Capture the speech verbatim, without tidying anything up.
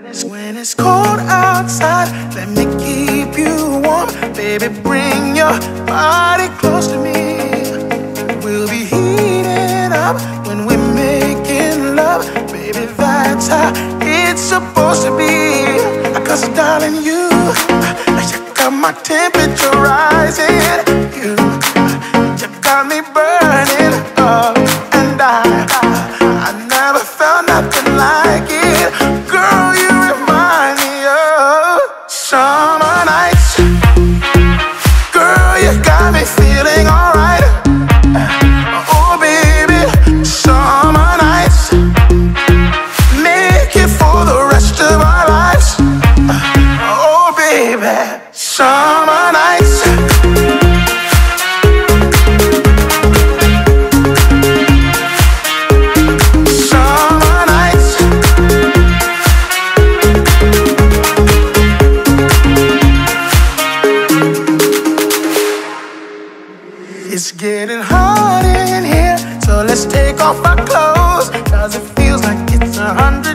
When it's cold outside, let me keep you warm. Baby, bring your body close to me. We'll be heating up when we're making love. Baby, that's how it's supposed to be. Cause darling, you, you got my temperature rising. You, you got me burning up. And I, I never felt nothing like it. Girl, you remind me of summer nights. Girl, you got me feeling alright. Oh baby, summer nights make it for the rest of our lives. Oh baby, summer nights. Summer nights. It's getting hot in here, so let's take off our clothes. Cause it feels like it's a hundred